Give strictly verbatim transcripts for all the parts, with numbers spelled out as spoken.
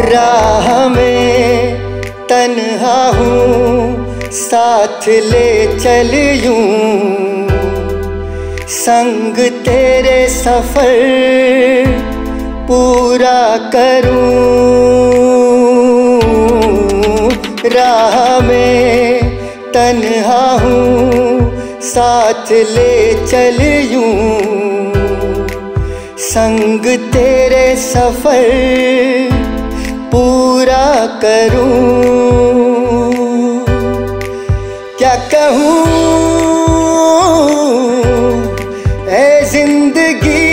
राह में तन्हा हूँ साथ ले चल यूं, संग तेरे सफर पूरा करूं। राह में तन्हा हूँ साथ ले चल यूं, संग तेरे सफर पूरा करूं। क्या कहूँ ऐ जिंदगी,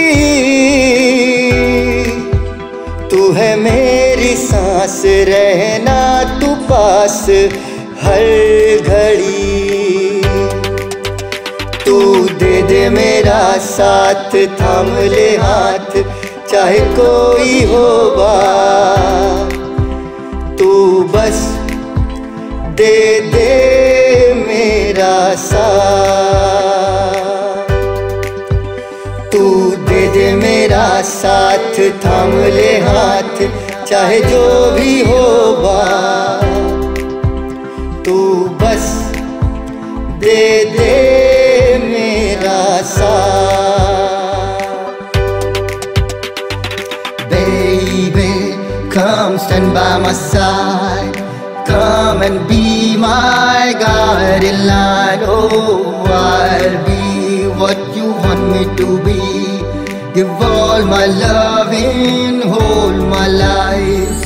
तू है मेरी सांस, रहना तू पास हर घड़ी। तू दे दे मेरा साथ, थाम ले हाथ चाहे कोई हो बात। तू बस दे दे मेरा साथ, तू दे दे मेरा साथ, थाम ले हाथ चाहे जो भी हो बात। तू बस दे दे मेरा साथ। Baby, come stand by my side, come and be my guiding light. Oh, I'll be what you want me to be, give all my love in whole my life.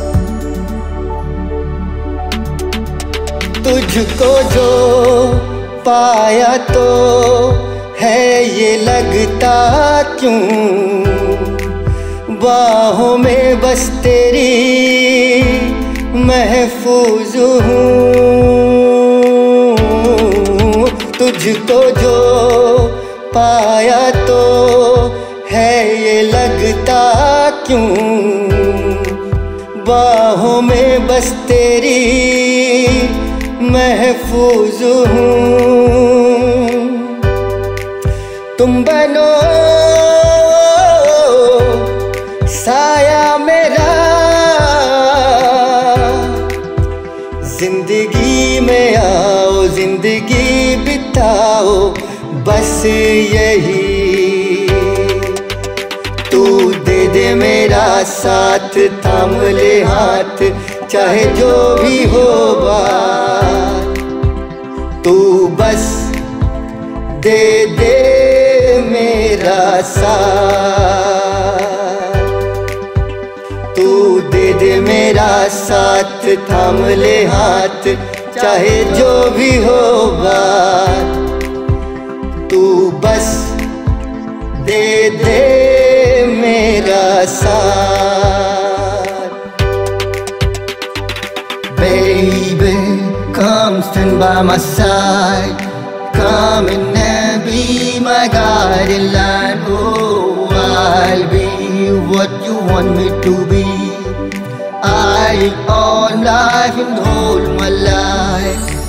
तुझको जो पाया तो है ये लगता क्यों, बाहों में बस तेरी महफूज हूँ। तुझको जो पाया तो है ये लगता क्यों, बाहों में बस तेरी महफूज हूँ। तुम बनो साया मेरा, जिंदगी में आओ जिंदगी बिताओ बस यही। तू दे दे मेरा साथ, थाम ले हाथ चाहे जो भी हो बात। तू बस दे दे मेरा साथ, तू दे दे मेरा साथ, थाम ले हाथ चाहे जो भी हो बात। तू बस दे दे मेरा साथ। Baby, come stand by my side, come in and be my guiding light. Oh, I'll be what you want me to be, I all life and whole my life.